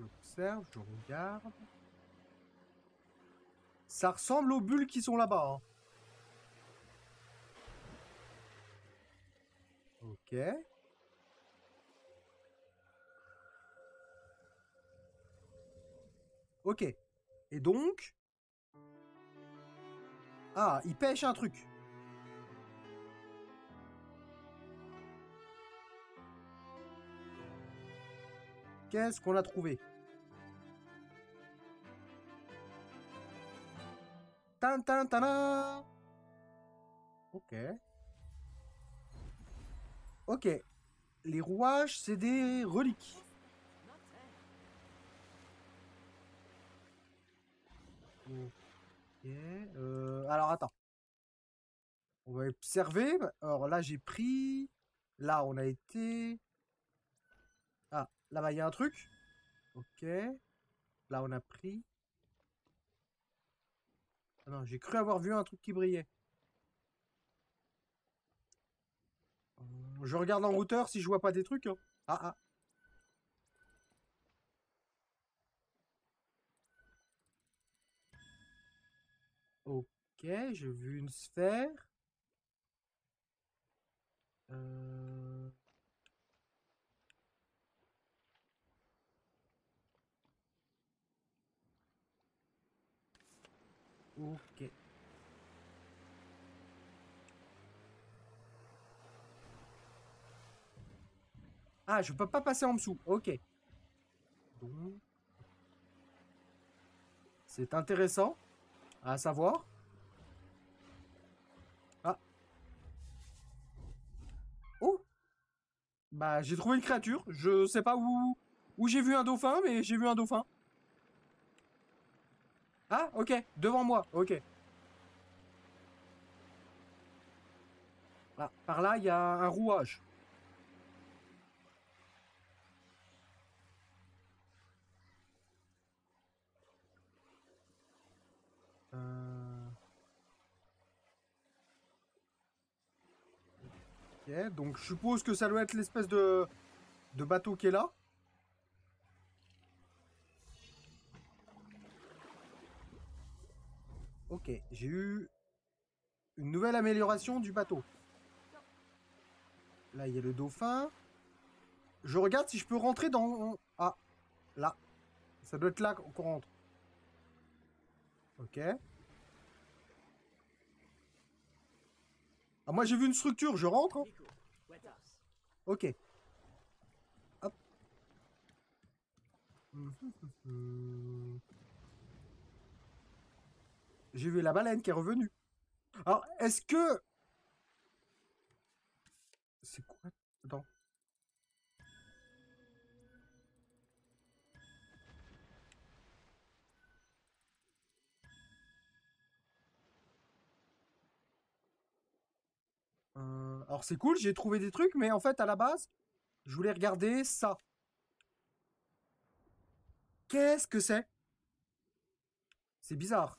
J'observe, je regarde. Ça ressemble aux bulles qui sont là-bas. Hein. Ok. Ok. Et donc... Ah, il pêche un truc. Qu'est-ce qu'on a trouvé? Tan tan tan. Ok. Ok. Les rouages, c'est des reliques. Ok. Alors attends. On va observer. Alors là, j'ai pris. Là, on a été. Ah, là-bas, il y a un truc. Ok. Là, on a pris. Ah non, j'ai cru avoir vu un truc qui brillait. Je regarde en hauteur si je vois pas des trucs. Hein. Ah, ah. Ok, j'ai vu une sphère. Euh, Ok. Ah, je peux pas passer en dessous. Ok. Donc, c'est intéressant à savoir. Ah. Oh. Bah, j'ai trouvé une créature. Je sais pas où j'ai vu un dauphin, mais j'ai vu un dauphin. Ah, ok. Devant moi. Ok. Ah, par là, il y a un rouage. Euh, Ok, donc je suppose que ça doit être l'espèce de bateau qui est là. Ok, j'ai eu une nouvelle amélioration du bateau. Là, il y a le dauphin. Je regarde si je peux rentrer dans... Ah, là. Ça doit être là qu'on rentre. Ok. Ah, moi, j'ai vu une structure, je rentre. Hein. Ok. Hop. J'ai vu la baleine qui est revenue. Alors, est-ce que... C'est quoi? Attends. Alors, c'est cool, j'ai trouvé des trucs, mais en fait, à la base, je voulais regarder ça. Qu'est-ce que c'est? C'est bizarre.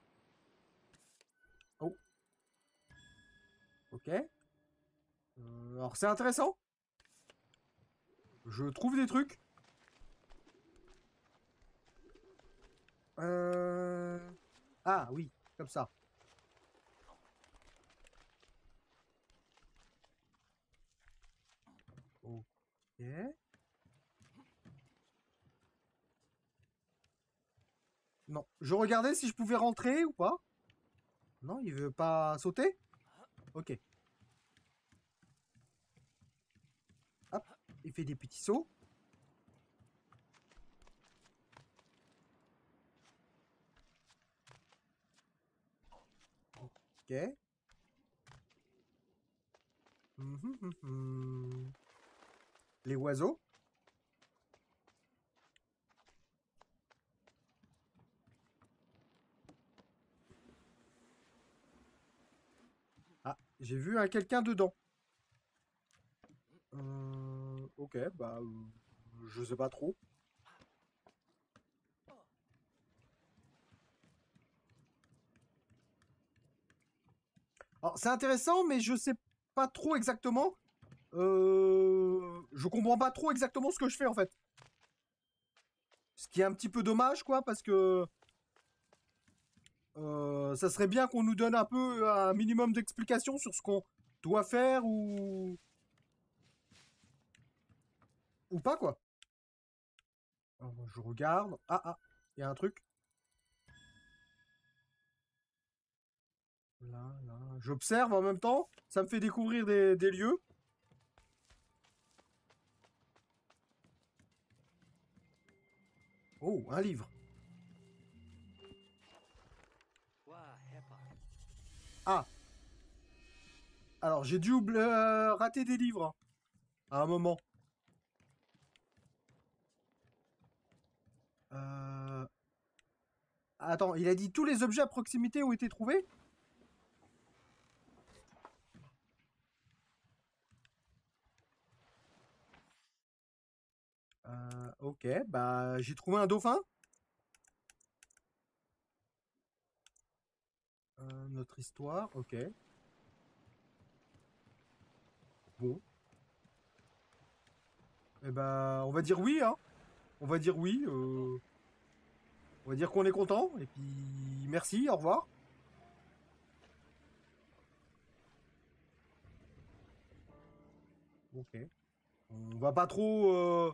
Oh, ok. Alors, c'est intéressant. Je trouve des trucs. Euh... Ah, oui, comme ça. Ok. Non. Je regardais si je pouvais rentrer ou pas. Non, il veut pas sauter. Ok. Hop. Il fait des petits sauts. Ok. Les oiseaux. Ah, j'ai vu un quelqu'un dedans. Ok, bah, je sais pas trop. Alors, c'est intéressant, mais je sais pas trop exactement. Je comprends pas trop exactement ce que je fais en fait. Ce qui est un petit peu dommage, quoi, parce que ça serait bien qu'on nous donne un peu un minimum d'explications sur ce qu'on doit faire ou pas, quoi. Alors, je regarde. Ah, ah, il y a un truc. Là, là. J'observe en même temps. Ça me fait découvrir des lieux. Oh, un livre. Ah, alors j'ai dû rater des livres hein, à un moment. Euh, Attends, il a dit tous les objets à proximité ont été trouvés? Ok, bah j'ai trouvé un dauphin. Notre histoire, ok. Bon, eh ben on va dire oui, hein. On va dire oui. On va dire qu'on est content. Et puis merci, au revoir. Ok. On va pas trop.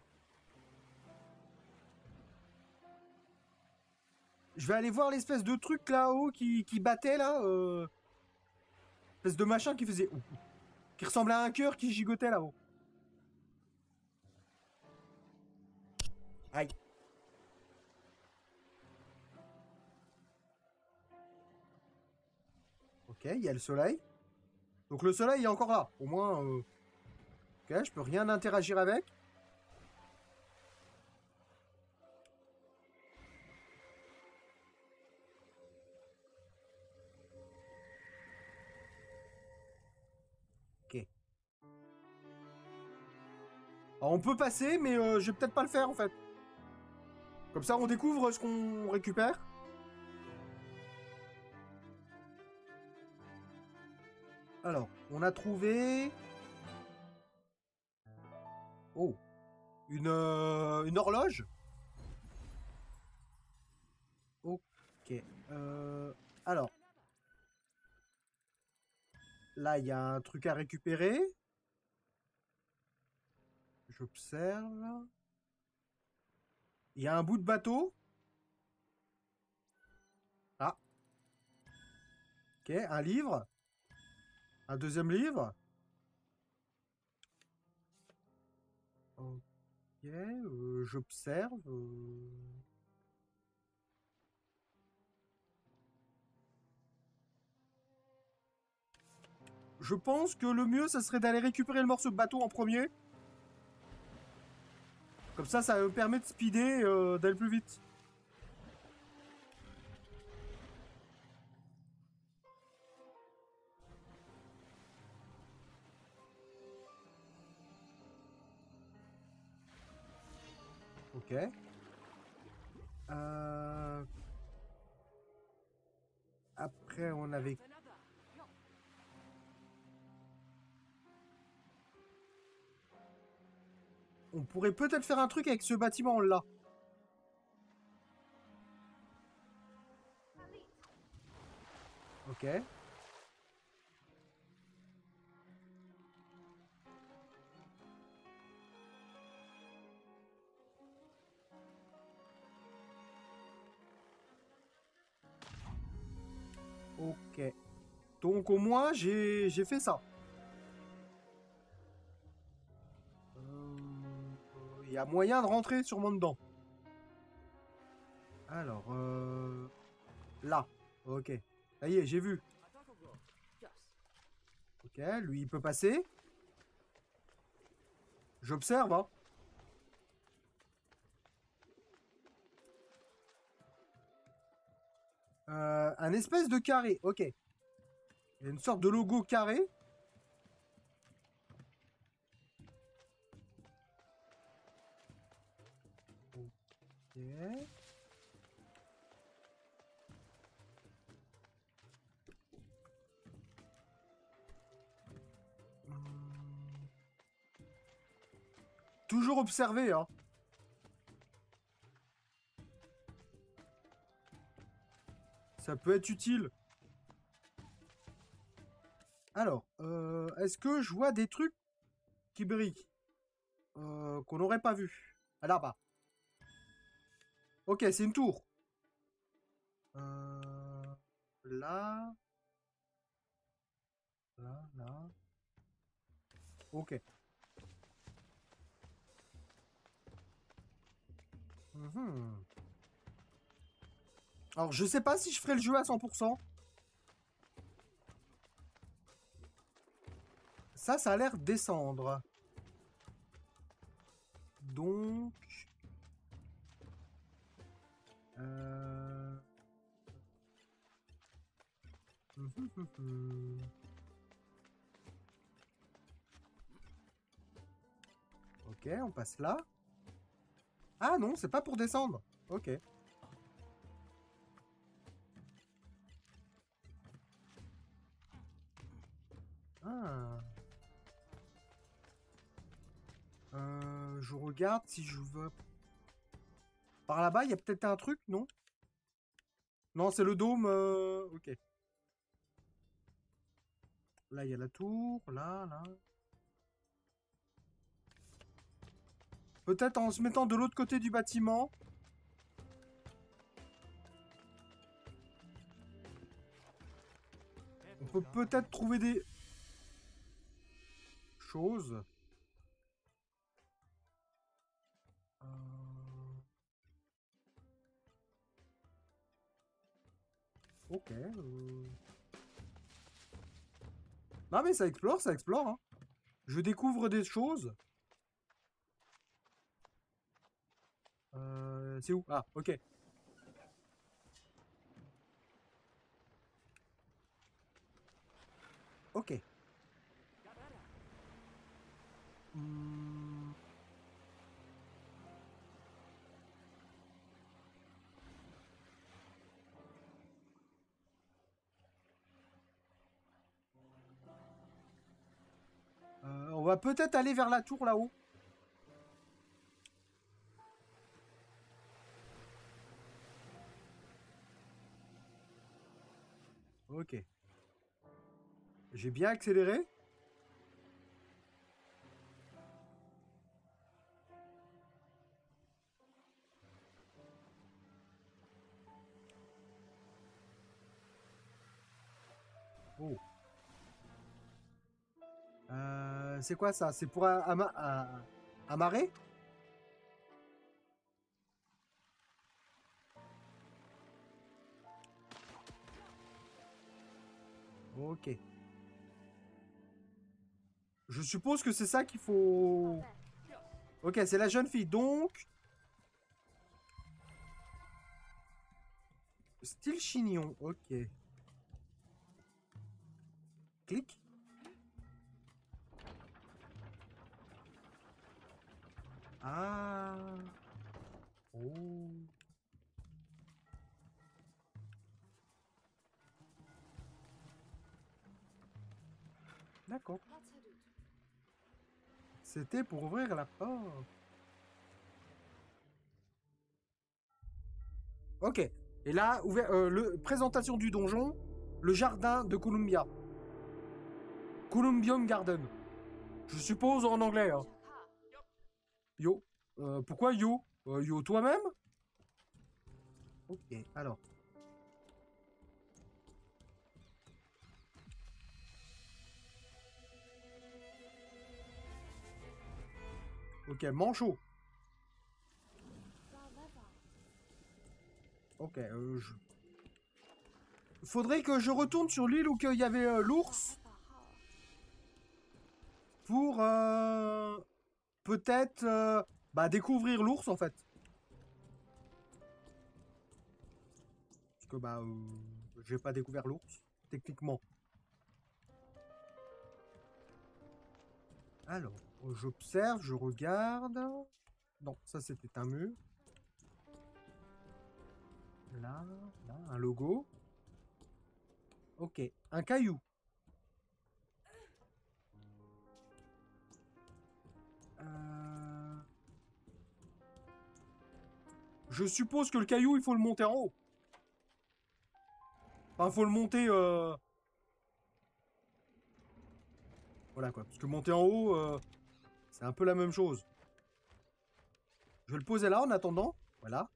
Je vais aller voir l'espèce de truc là-haut qui battait là. Espèce de machin qui faisait. Qui ressemblait à un cœur qui gigotait là-haut. Aïe. Ok, il y a le soleil. Donc le soleil est encore là. Au moins, ok, je peux rien interagir avec. Ok. Alors on peut passer, mais je vais peut-être pas le faire en fait. Comme ça, on découvre ce qu'on récupère. Alors, on a trouvé. Oh, une horloge. Ok. Alors, là, il y a un truc à récupérer. J'observe. Il y a un bout de bateau. Ah, ok, un livre. Un deuxième livre. Ok, j'observe. Je pense que le mieux, ça serait d'aller récupérer le morceau de bateau en premier. Comme ça me permet de speeder, d'aller plus vite. Ok. Euh, Après, on avait. On pourrait peut-être faire un truc avec ce bâtiment-là. Ok. Ok. Donc au moins, j'ai fait ça. Il y a moyen de rentrer sûrement dedans. Alors, là. Ok. Ça y est, j'ai vu. Ok, lui, il peut passer. J'observe, hein. Un espèce de carré. Ok. Il y a une sorte de logo carré. Ok. Hum, Toujours observer, hein. Ça peut être utile. Alors, est-ce que je vois des trucs qui brillent qu'on n'aurait pas vu? Ah, là-bas. Ok, c'est une tour. Là. Là, là. Ok. Mhm. Alors, je sais pas si je ferai le jeu à 100%. Ça a l'air descendre. Donc... Euh... Ok, on passe là. Ah non, c'est pas pour descendre. Ok. Ah. Je regarde si je veux... Par là-bas, il y a peut-être un truc, non? Non, c'est le dôme. Ok. Là, il y a la tour. Là, là. Peut-être en se mettant de l'autre côté du bâtiment. On peut peut-être trouver des choses. Ok. Non mais ça explore. Hein. Je découvre des choses. C'est où? Ah, ok. Ok. Hmm. On va peut-être aller vers la tour là-haut. Ok. J'ai bien accéléré. Oh. C'est quoi ça? C'est pour amarrer? Ok. Je suppose que c'est ça qu'il faut... Ok, c'est la jeune fille. Donc... Style chignon. Ok. Clic. Ah. Oh. D'accord. C'était pour ouvrir la porte. Ok. Et là, présentation du donjon. Le jardin de Columbia. Columbium Garden. Je suppose en anglais. Hein. Yo. Pourquoi yo? Yo toi-même? Ok, alors. Ok, manchot. Ok, faudrait que je retourne sur l'île où il y avait l'ours pour peut-être bah, découvrir l'ours en fait. Parce que bah j'ai pas découvert l'ours, techniquement. Alors, j'observe, je regarde. Non, ça c'était un mur. Là, là, un logo. Ok, un caillou. Euh, Je suppose que le caillou, il faut le monter en haut. Enfin, faut le monter... Voilà, quoi. Parce que monter en haut, c'est un peu la même chose. Je vais le poser là, en attendant. Voilà.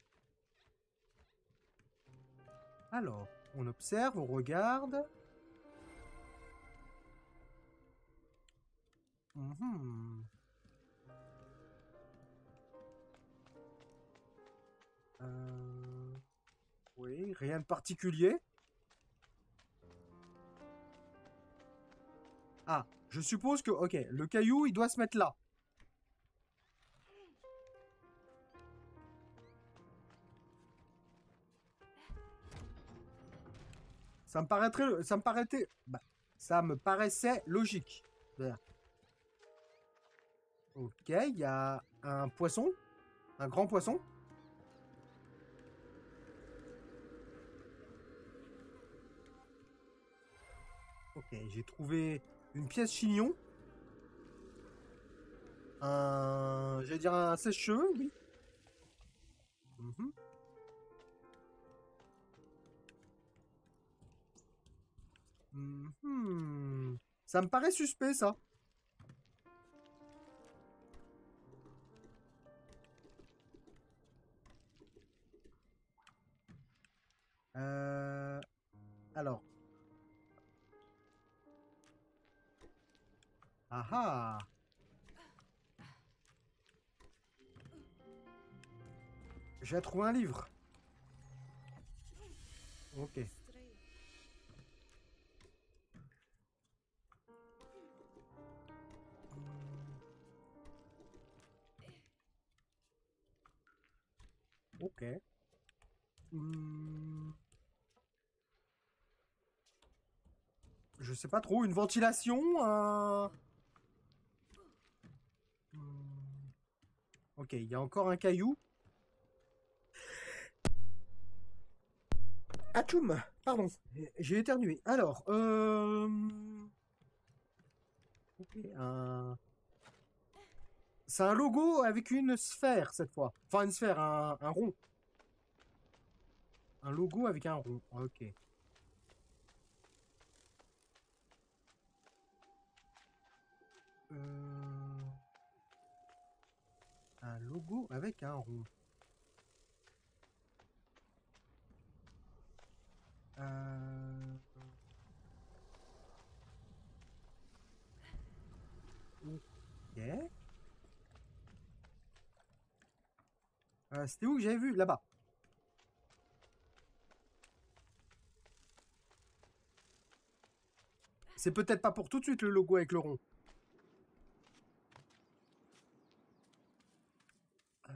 Alors, on observe, on regarde. Mhm. Oui, rien de particulier. Ah, je suppose que... Ok, le caillou, il doit se mettre là. Ça me paraîtrait... Ça me paraissait... Bah, ça me paraissait logique. Voilà. Ok, il y a un poisson. Un grand poisson. Ok, j'ai trouvé une pièce chignon. J'allais dire un sèche-cheveux, oui. Mhm. Mhm. Ça me paraît suspect, ça. Euh, Alors. Ah ah. J'ai trouvé un livre. Ok. Ok. Hmm, Je sais pas trop. Une ventilation. Hmm, Ok, il y a encore un caillou. Atchoum. Pardon. J'ai éternué. Alors. Ok, C'est un logo avec une sphère cette fois. Enfin, une sphère, un rond. Un logo avec un rond. Ok. Euh, Un logo avec un rond. Euh, Ok. C'était où que j'avais vu? Là-bas. C'est peut-être pas pour tout de suite le logo avec le rond. Euh,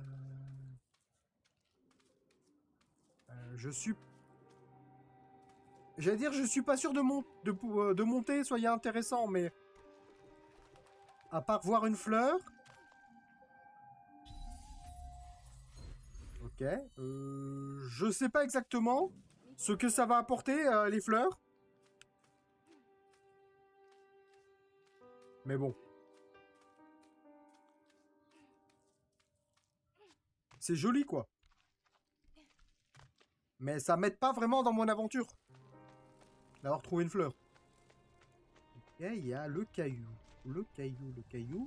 je suis. J'allais dire, je suis pas sûr de monter, soyez intéressant, mais à part voir une fleur. Ok. Je sais pas exactement ce que ça va apporter, les fleurs. Mais bon, c'est joli quoi. Mais ça m'aide pas vraiment dans mon aventure d'avoir trouvé une fleur. Ok, il y a le caillou. Le caillou, le caillou.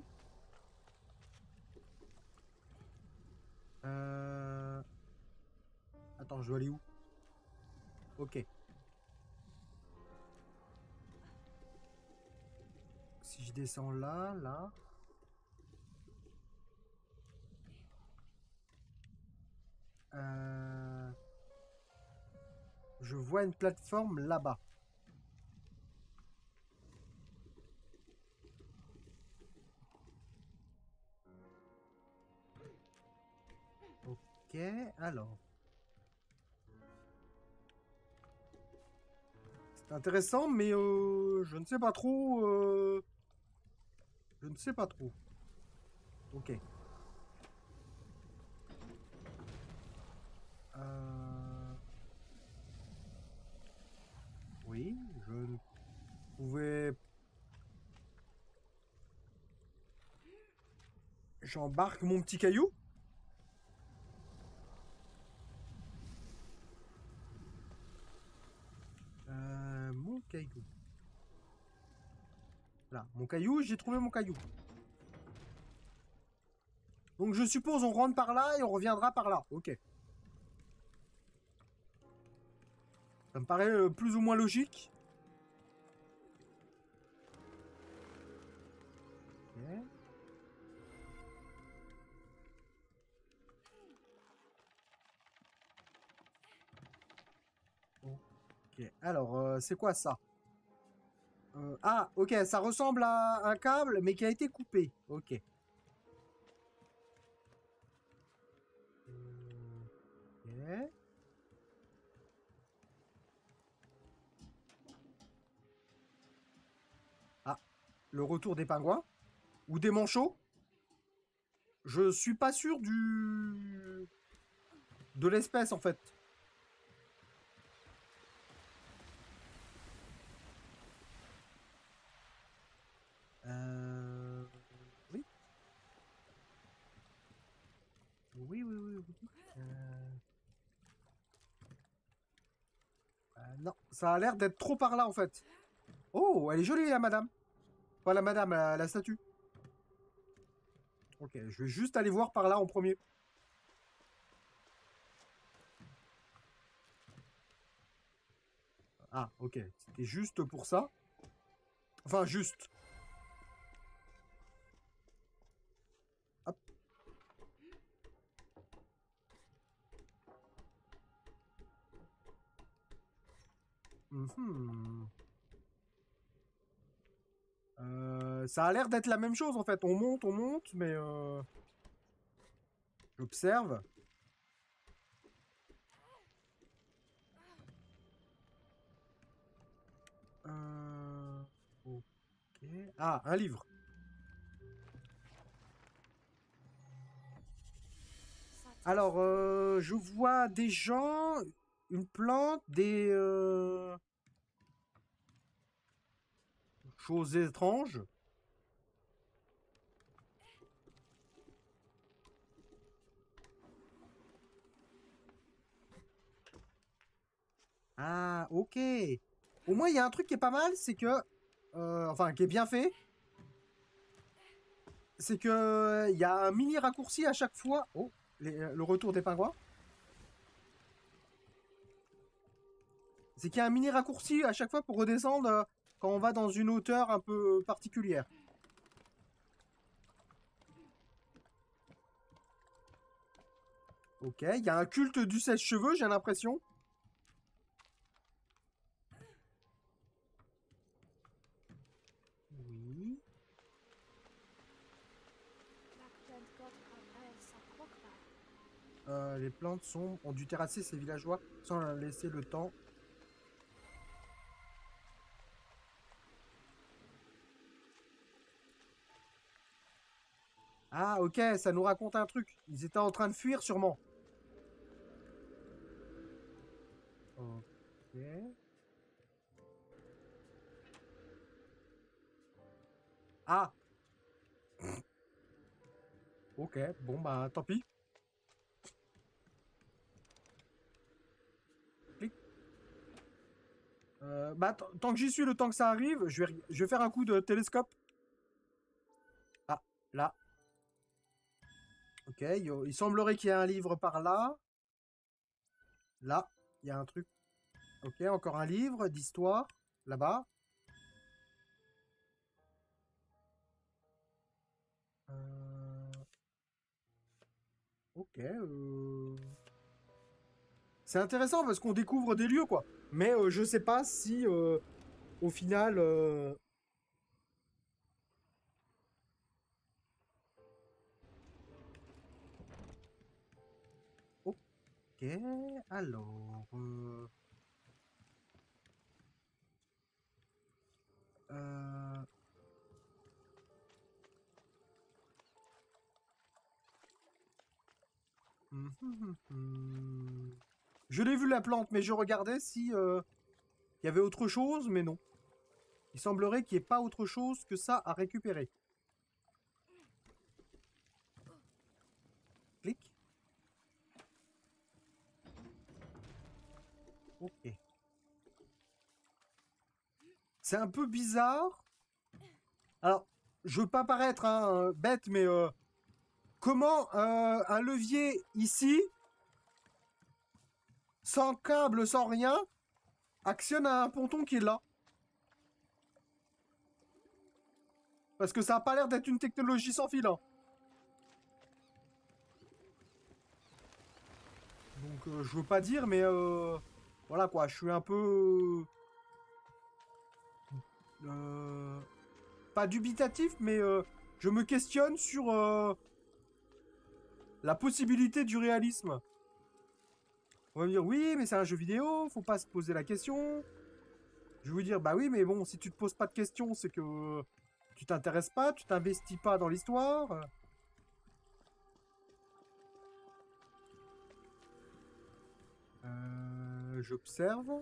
Euh... Attends, je dois aller où? Ok. Si je descends là, là. Euh, Je vois une plateforme là-bas. Ok, alors. C'est intéressant, mais je ne sais pas trop. Je ne sais pas trop. Ok. Euh, Oui, je ne pouvais. J'embarque mon petit caillou. caillou. Là, mon caillou, j'ai trouvé mon caillou. Donc je suppose on rentre par là et on reviendra par là. Ok. Ça me paraît plus ou moins logique. Ok. Ok. Alors, c'est quoi ça? Ah, ok, ça ressemble à un câble, mais qui a été coupé. Ok. Ok. Ah, le retour des pingouins. Ou des manchots. Je suis pas sûr de l'espèce, en fait. Euh... Oui. Oui, oui, oui, oui. Non, ça a l'air d'être trop par là, en fait. Oh, elle est jolie, la madame. Pas la madame, la statue. Ok, je vais juste aller voir par là en premier. Ah, ok. C'était juste pour ça. Enfin, juste. Hop. Mhm. Ça a l'air d'être la même chose, en fait. On monte, mais... J'observe. Euh, Ok. Ah, un livre. Alors, je vois des gens, une plante, des choses étranges. Ah, ok. Au moins, il y a un truc qui est pas mal, c'est que... enfin, qui est bien fait. C'est que il y a un mini raccourci à chaque fois. Oh, le retour des pingouins. C'est qu'il y a un mini raccourci à chaque fois pour redescendre quand on va dans une hauteur un peu particulière. Ok, il y a un culte du sèche-cheveux, j'ai l'impression. Oui. Les plantes sombres ont dû terrasser ces villageois sans leur laisser le temps. Ah, ok, ça nous raconte un truc. Ils étaient en train de fuir, sûrement. Ok. Ah, ok, bon, bah, tant pis. Clic. Bah, tant que j'y suis, le temps que ça arrive, je vais faire un coup de télescope. Ah, là. Ok, il semblerait qu'il y ait un livre par là. Là, il y a un truc. Ok, encore un livre d'histoire. Là-bas. Euh, ok. C'est intéressant parce qu'on découvre des lieux, quoi. Mais je sais pas si, au final... Ok, alors... euh, hum, hum, hum, hum. Je l'ai vu la plante, mais je regardais si il y avait autre chose, mais non. Il semblerait qu'il n'y ait pas autre chose que ça à récupérer. Clic. Ok. C'est un peu bizarre. Alors, je veux pas paraître bête, mais comment un levier ici, sans câble, sans rien, actionne un ponton qui est là? Parce que ça a pas l'air d'être une technologie sans fil, hein. Donc, je veux pas dire, mais voilà quoi, je suis un peu. euh, Pas dubitatif, mais je me questionne sur la possibilité du réalisme. On va me dire, oui, mais c'est un jeu vidéo, faut pas se poser la question. Je vais vous dire, bah oui, mais bon, si tu te poses pas de questions, c'est que tu t'intéresses pas, tu t'investis pas dans l'histoire. J'observe.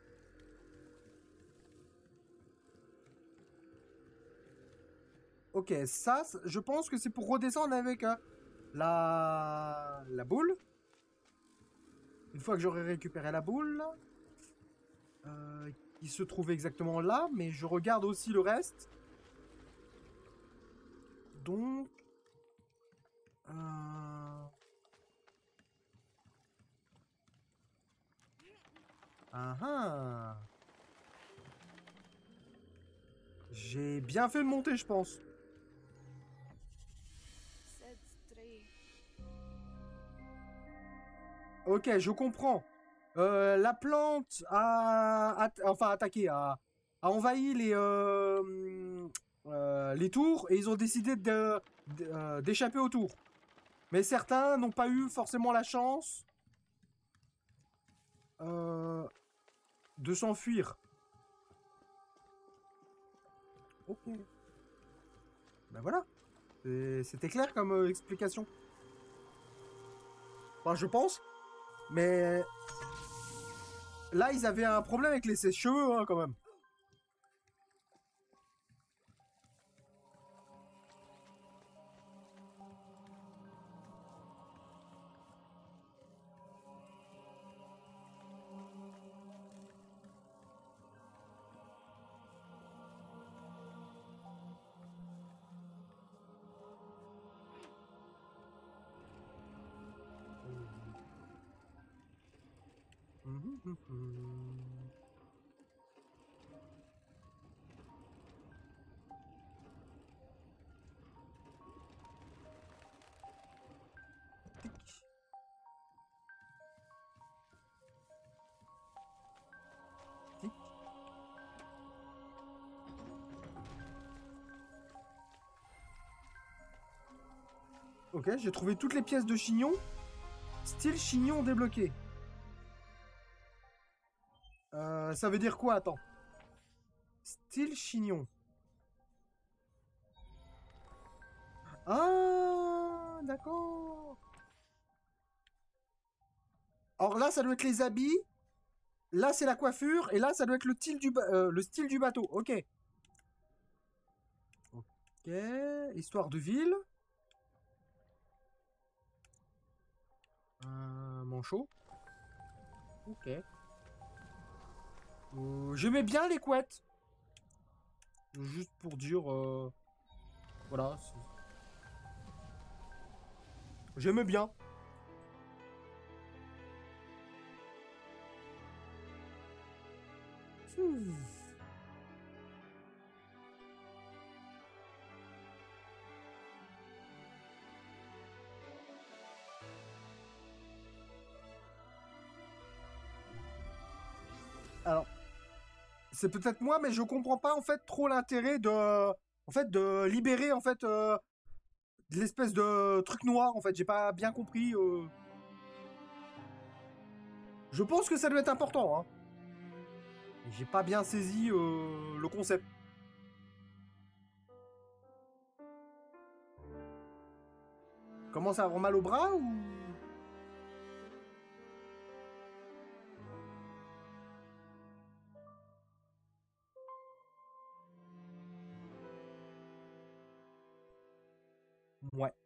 Ok, ça, je pense que c'est pour redescendre avec la boule. Une fois que j'aurai récupéré la boule, qui se trouve exactement là, mais je regarde aussi le reste. Donc, euh, ah ah. J'ai bien fait de monter, je pense. Ok, je comprends. La plante enfin attaqué, a envahi les tours et ils ont décidé d'échapper aux tours. Mais certains n'ont pas eu forcément la chance euh, de s'enfuir. Ok. Ben voilà. C'était clair comme explication. Enfin, je pense. Mais là, ils avaient un problème avec les sèche-cheveux, hein, quand même. Mhm, mhm, mhm. Tic, tic. Ok, j'ai trouvé toutes les pièces de chignon. Style chignon débloqué. Ça veut dire quoi? Attends. Style chignon. Ah, d'accord. Alors là, ça doit être les habits. Là, c'est la coiffure. Et là, ça doit être le style du bateau. Ok. Ok. Histoire de ville. Manchot. Ok. J'aimais bien les couettes. Juste pour dire. Voilà. J'aimais bien. Hmm. Alors, c'est peut-être moi, mais je comprends pas en fait trop l'intérêt de libérer en fait de l'espèce de truc noir. En fait, j'ai pas bien compris. Je pense que ça doit être important, hein. J'ai pas bien saisi le concept. Commence à avoir mal au bras ou? Ouais.